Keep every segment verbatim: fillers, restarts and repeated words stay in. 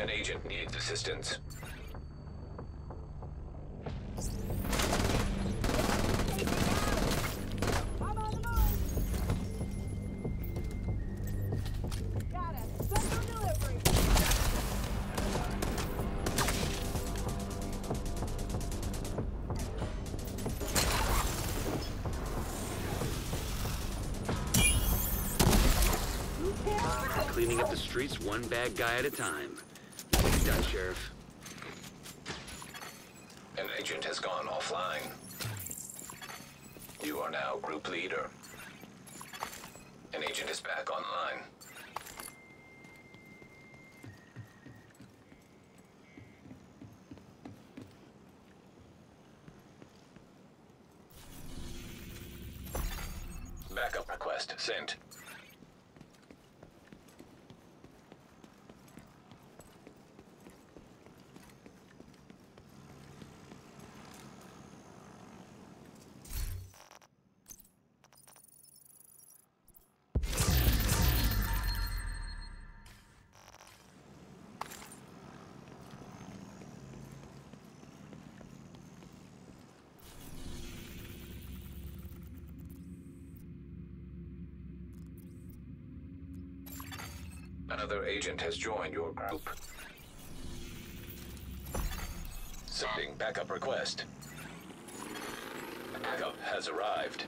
An agent needs assistance. I'm on the move! Got it! Special delivery! Cleaning up the streets one bad guy at a time. Get it done, Sheriff. An agent has gone offline. You are now group leader. An agent is back online. Backup request sent. Another agent has joined your group. Sending backup request. Backup has arrived.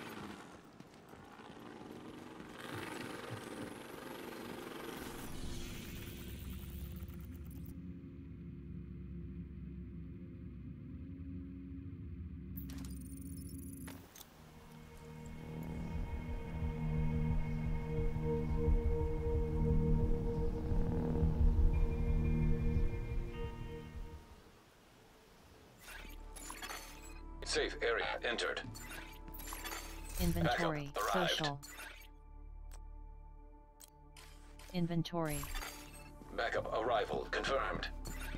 Safe area entered. Inventory, Backup arrived. social. Inventory. Backup arrival confirmed.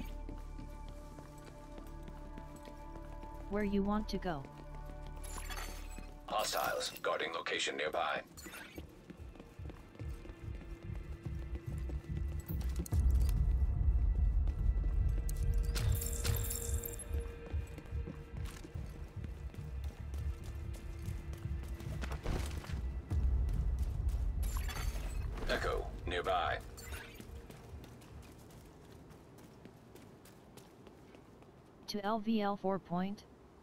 Where you want to go? Hostiles guarding location nearby. Echo nearby. To L V L four point.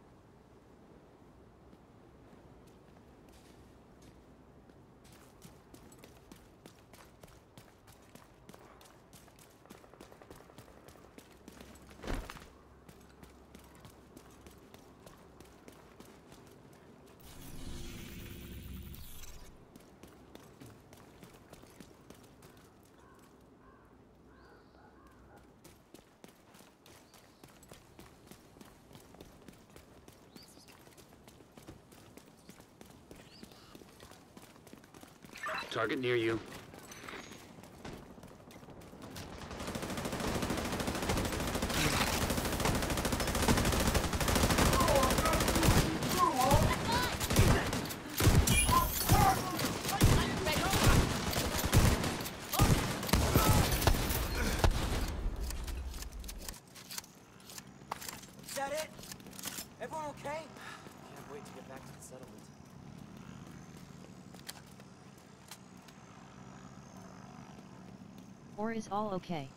Target near you. Is that it? Everyone okay? Can't wait to get back to the settlement. Or is all okay?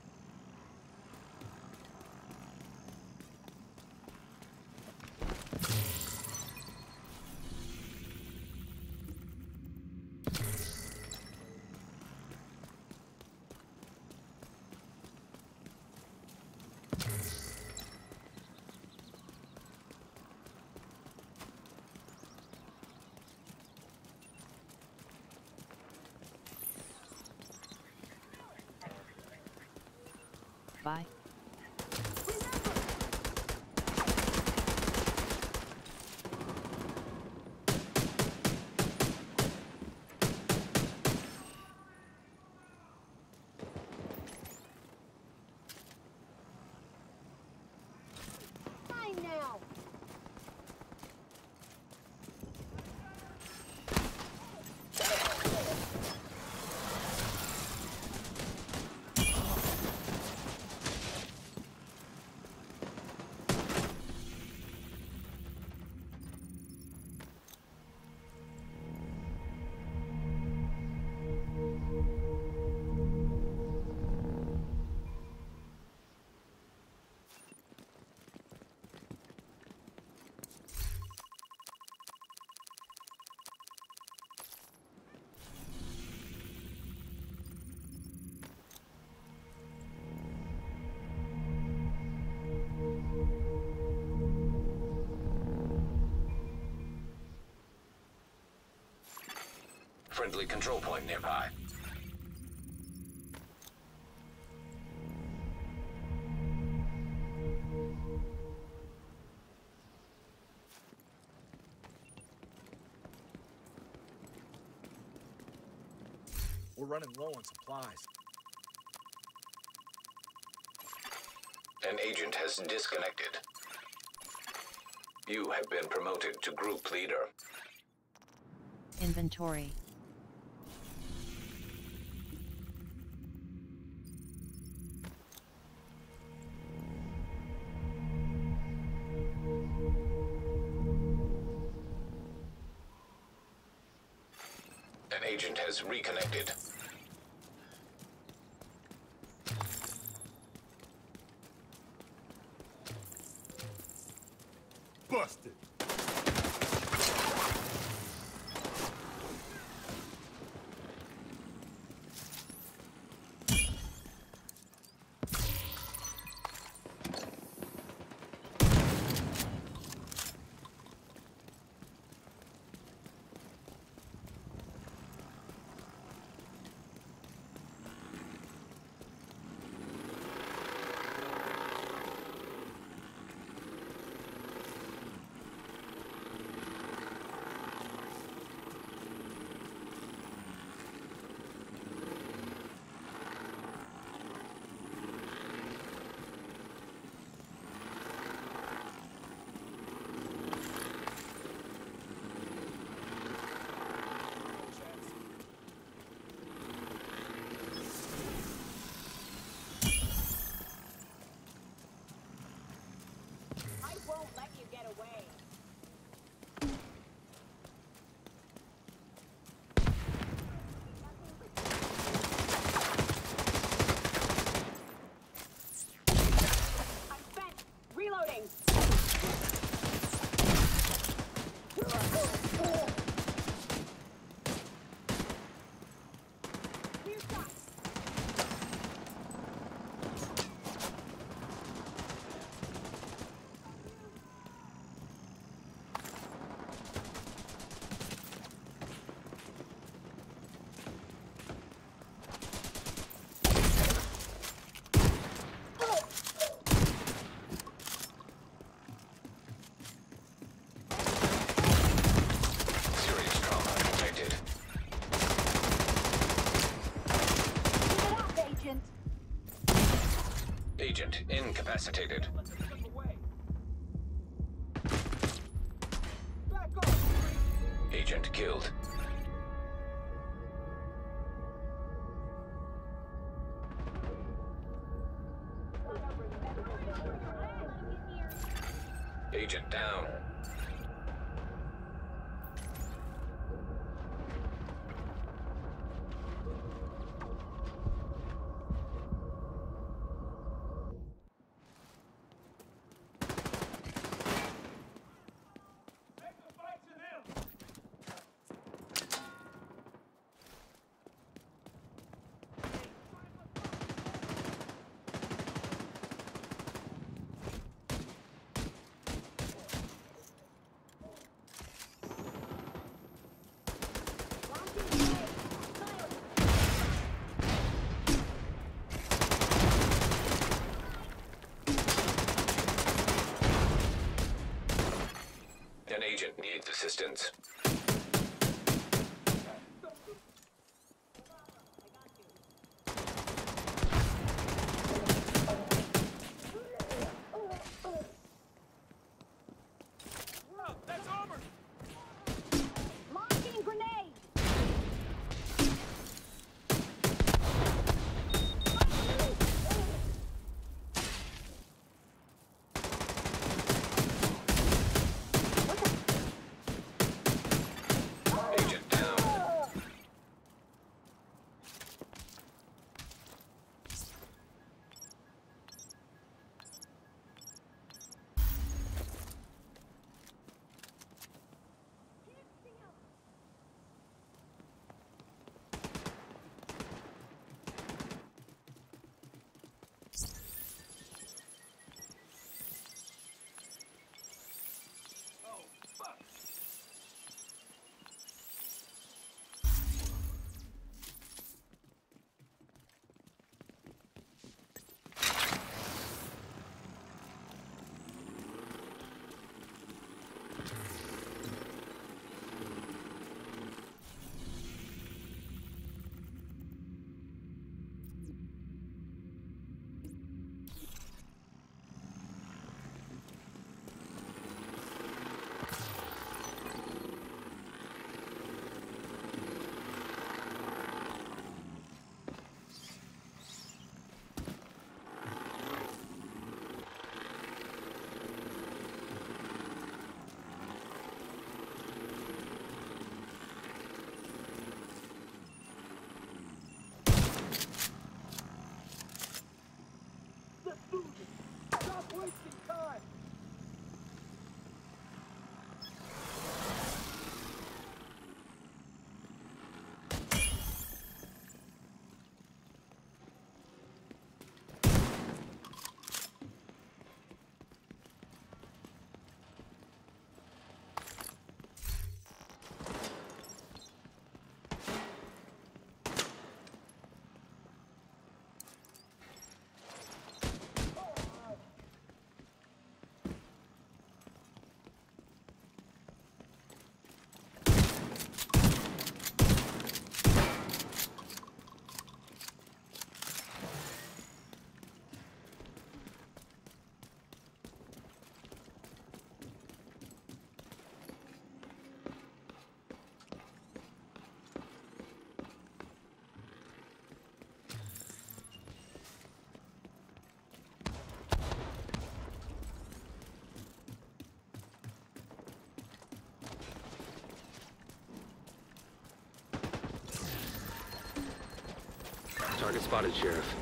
Bye. Fine now! friendly control point nearby. We're running low on supplies. An agent has disconnected. You have been promoted to group leader. Inventory. An agent has reconnected. Busted! I won't let you get away. I'm spent. Reloading. Clear shot. Serious trauma detected. Keep it up, agent. Agent incapacitated. Back off! Agent killed. Agent down. An agent needs assistance. Whoa, that's armor! Launching grenade. Target spotted, Sheriff.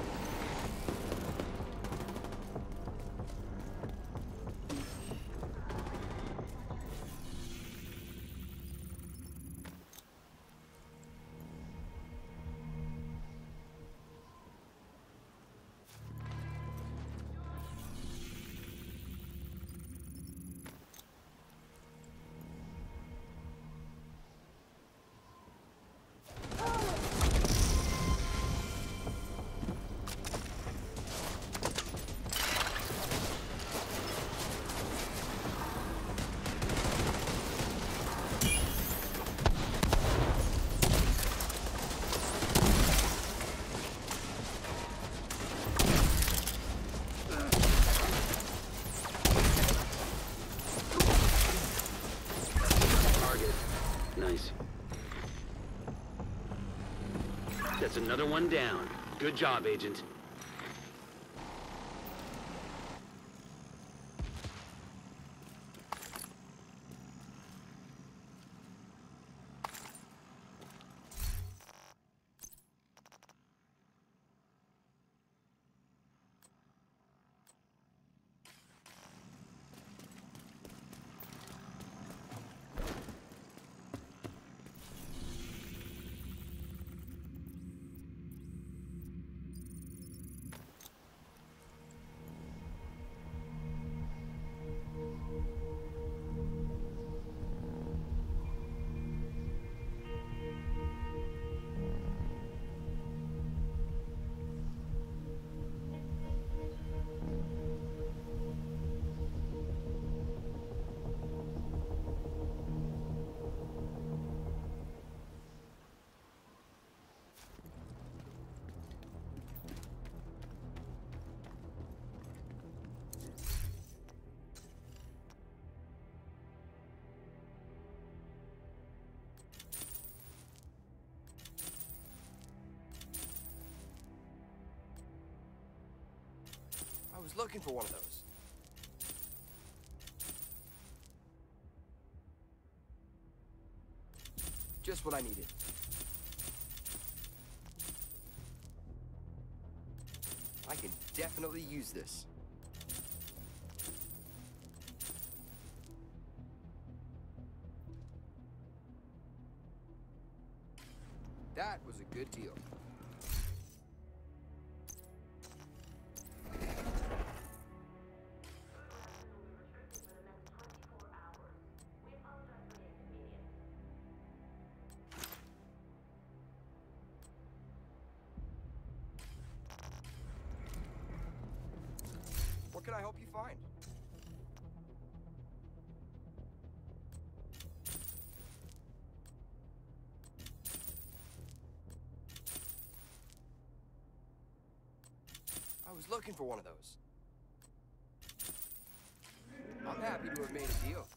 Nice. That's another one down. Good job, Agent. I was looking for one of those. Just what I needed. I can definitely use this. That was a good deal. What can I help you find? I was looking for one of those. I'm happy to have made a deal.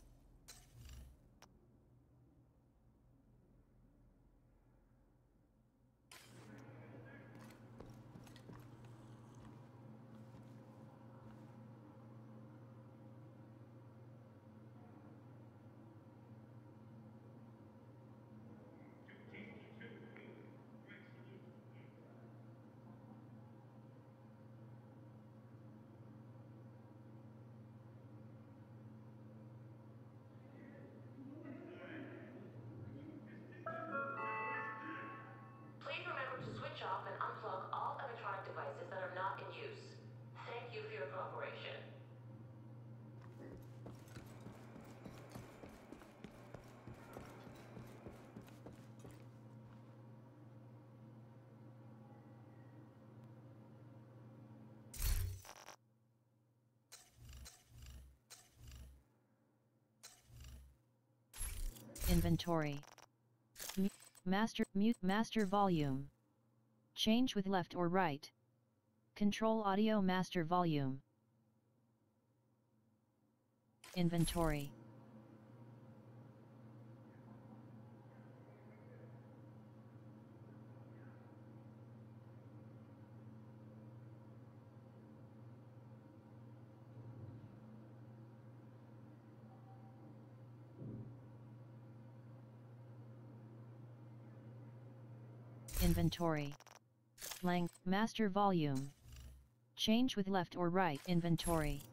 Please remember to switch off and unplug all electronic devices that are not in use. Thank you for your cooperation. Inventory. M master mute master volume. Change with left or right. Control audio master volume. Inventory. Inventory. Lang, master volume. Change with left or right inventory.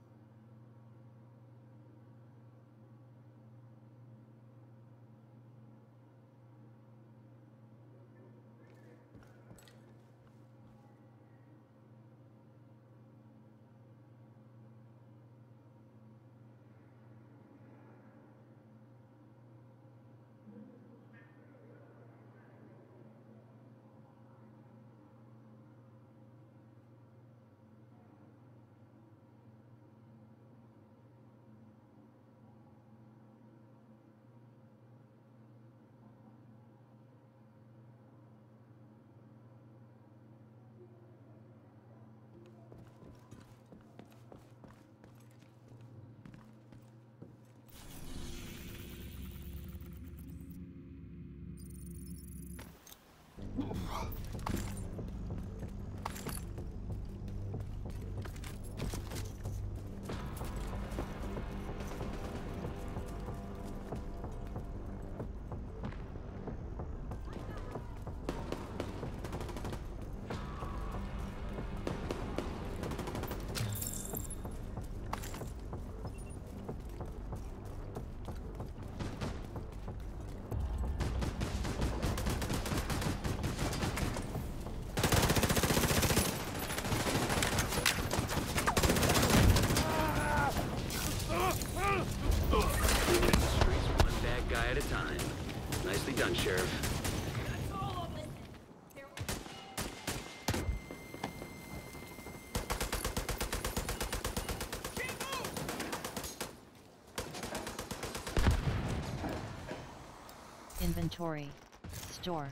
Cleaning up the streets one bad guy at a time. Nicely done, Sheriff. Inventory. Store.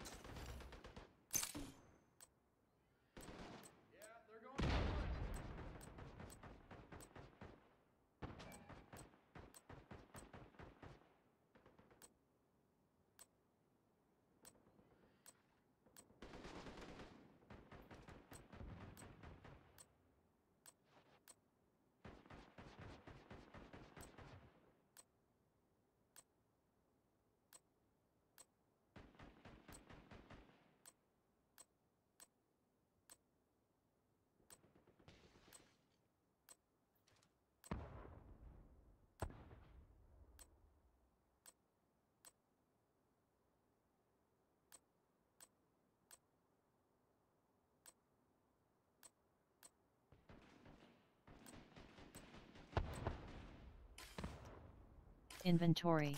Inventory.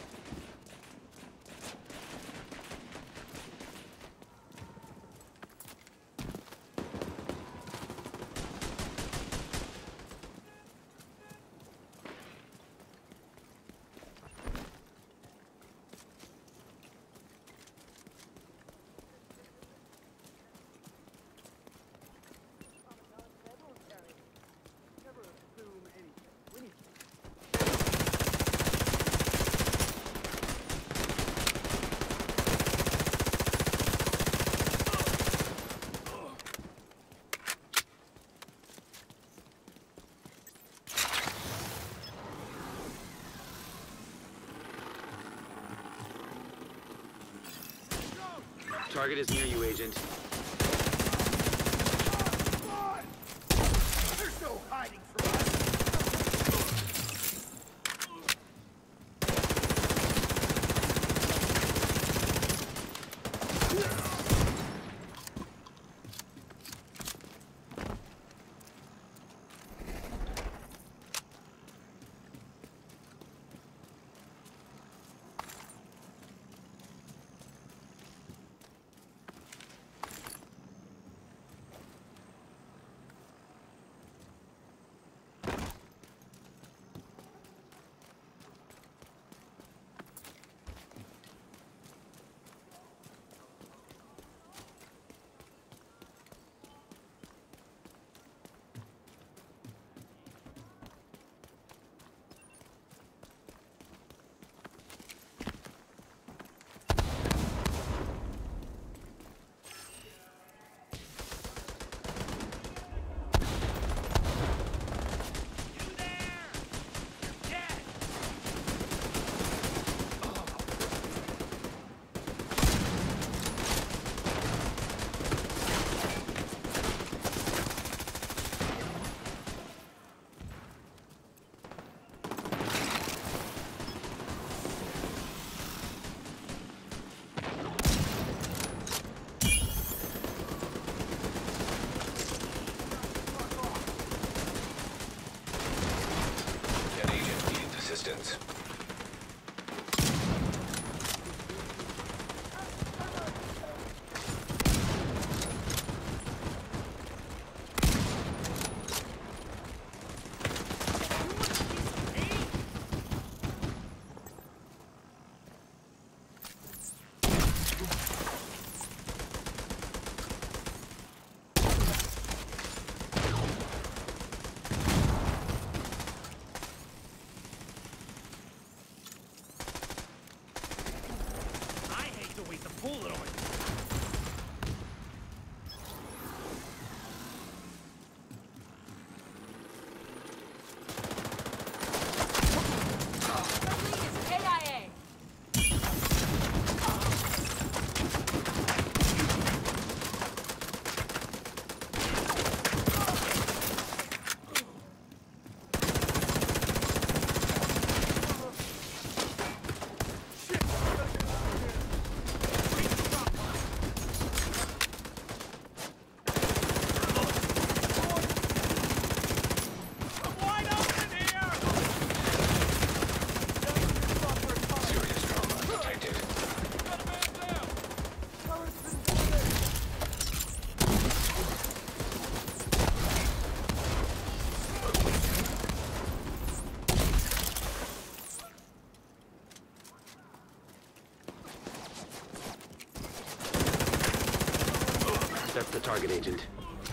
Target is near you, Agent. There's no hiding from us. target, Agent.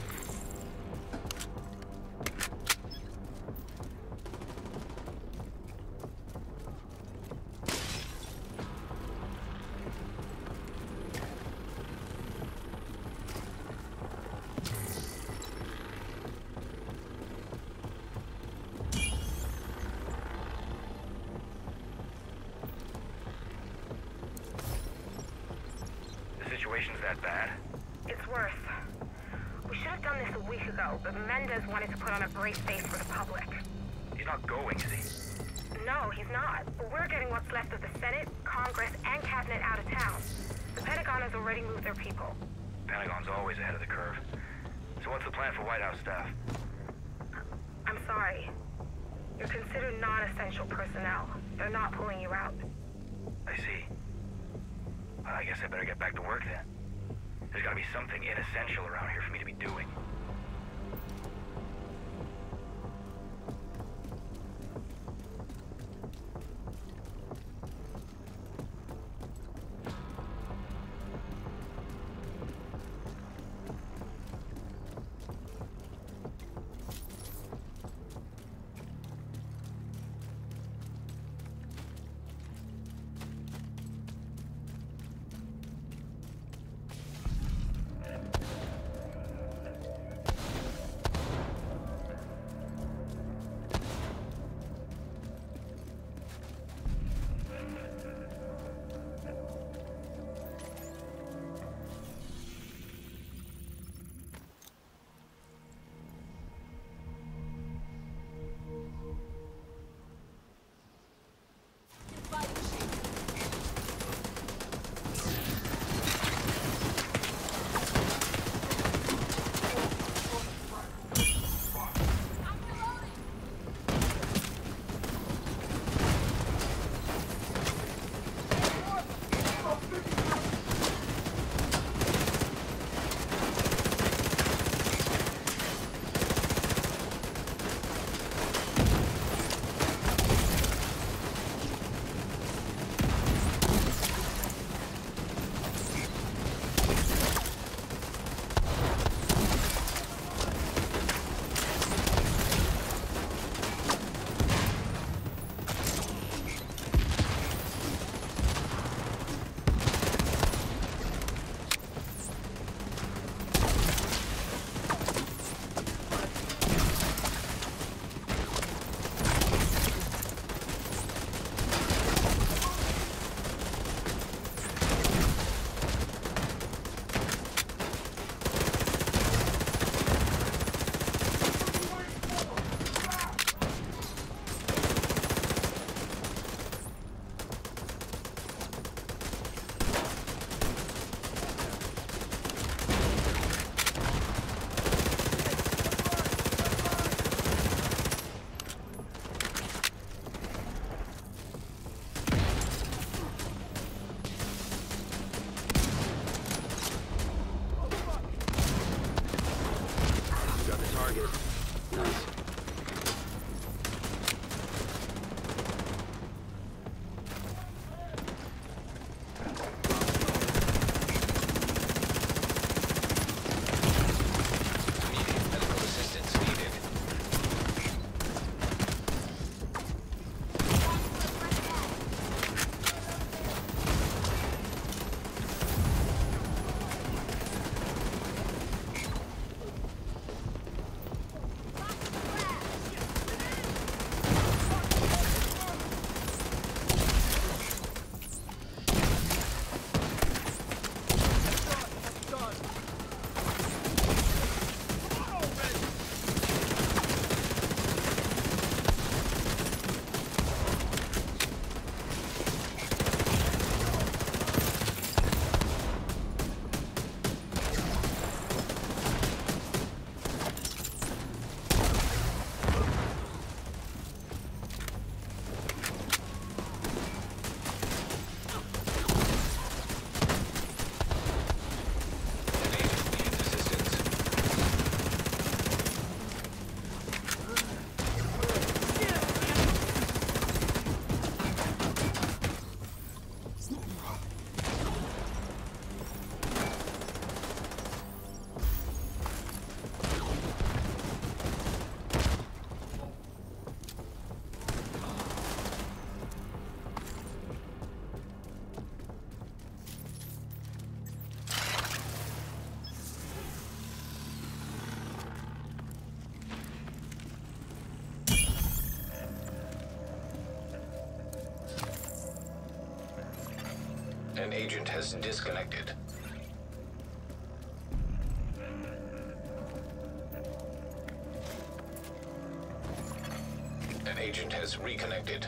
The situation's that bad? It's worse. We should have done this a week ago, but Mendez wanted to put on a brave face for the public. He's not going, is he? No, he's not. But we're getting what's left of the Senate, Congress, and Cabinet out of town. The Pentagon has already moved their people. Pentagon's always ahead of the curve. So what's the plan for White House staff? I'm sorry. You're considered non-essential personnel. They're not pulling you out. I see. Well, I guess I better get back to work then. There's gotta be something inessential around here for me to be doing. An agent has disconnected. An agent has reconnected.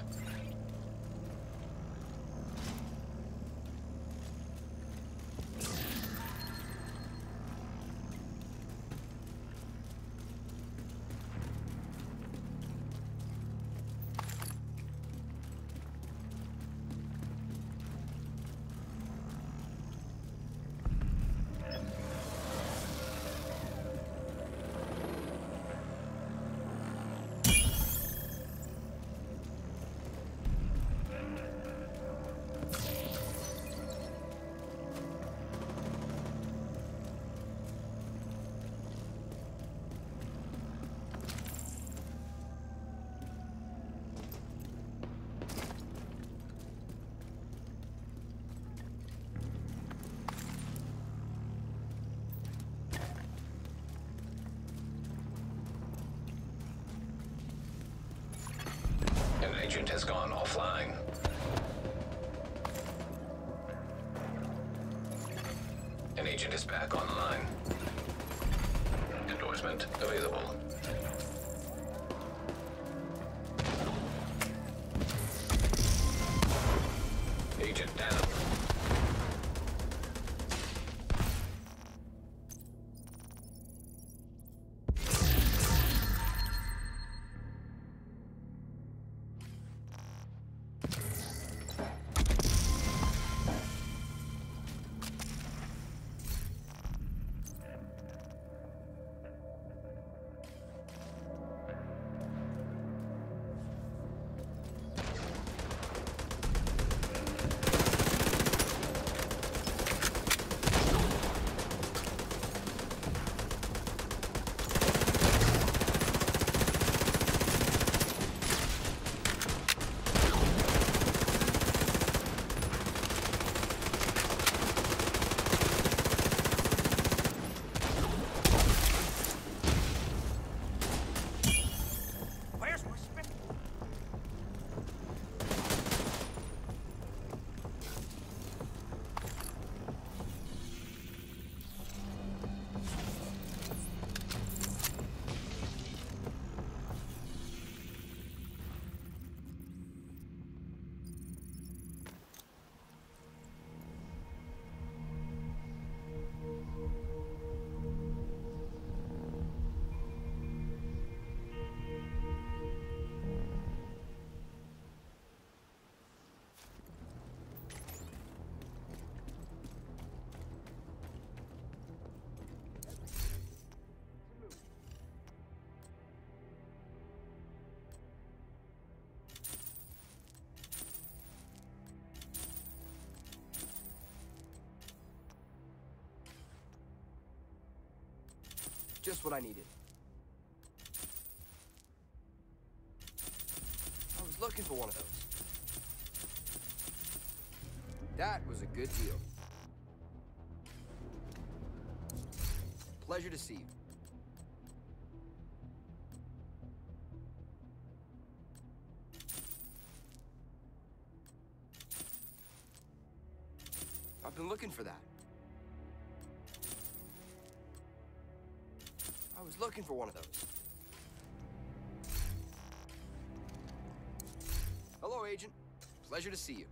An agent has gone offline. An agent is back online. Endorsement available. Agent down. Just what I needed. I was looking for one of those. That was a good deal. Pleasure to see you. I've been looking for that. I was looking for one of those. Hello, Agent. Pleasure to see you.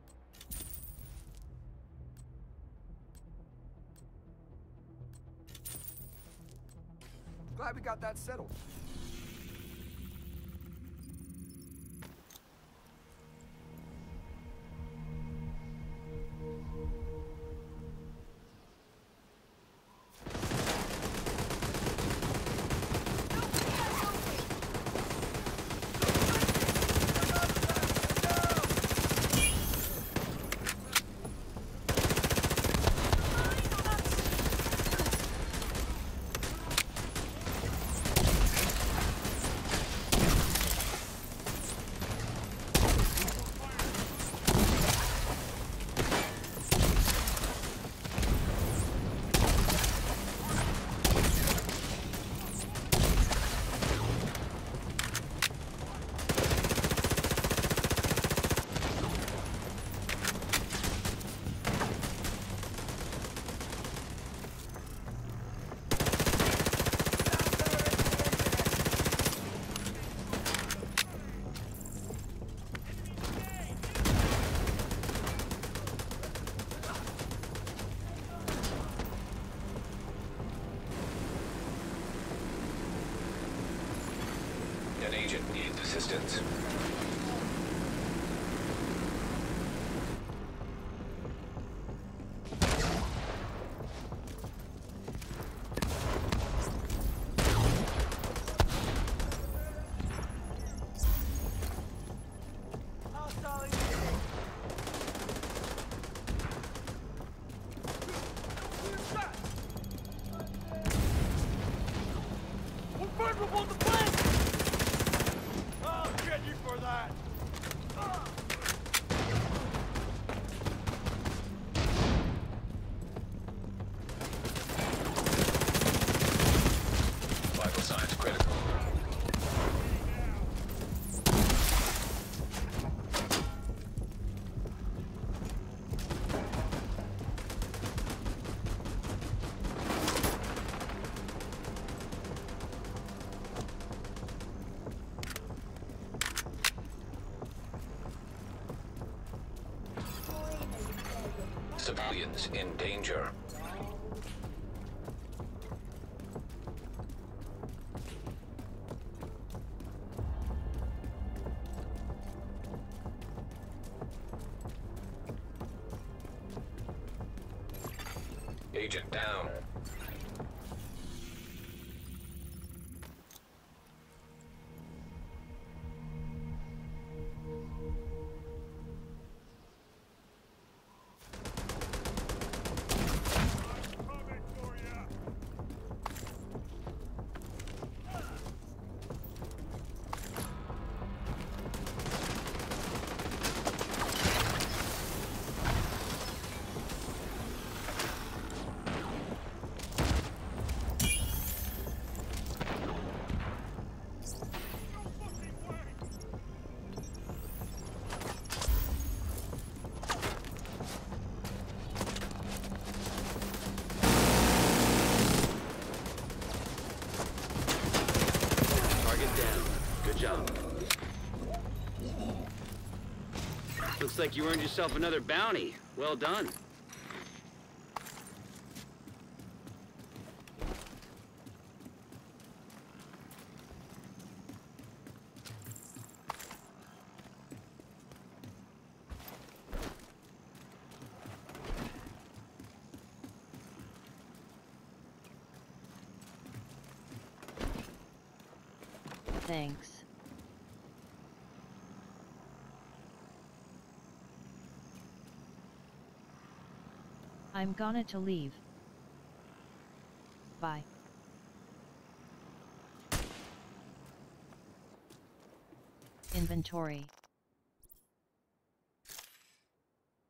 Glad we got that settled. assistance. Vital signs critical. Civilians in danger. Agent down. Job. Looks like you earned yourself another bounty. Well done. Thanks. I'm gonna to leave. Bye. Inventory.